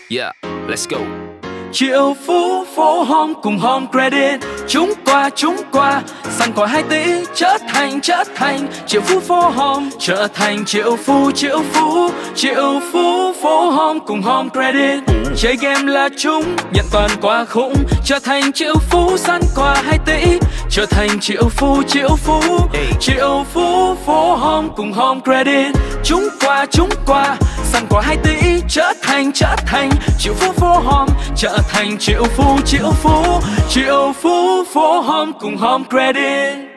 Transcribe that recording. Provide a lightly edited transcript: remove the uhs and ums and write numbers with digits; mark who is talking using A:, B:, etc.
A: Yeah, let's go.
B: Triệu phú phố Home cùng Home Credit, chúng qua săn quà 2 tỷ, trở thành triệu phú phố Home, trở thành triệu phú phố Home cùng Home Credit. Chơi game là chúng, nhận toàn quà khủng, trở thành triệu phú săn quà 2 tỷ, trở thành triệu phú phố Home cùng Home Credit. Chúng qua săn quà 2 tỷ, trở thành triệu phú phố Home, trở thành triệu phú phố Home cùng Home Credit.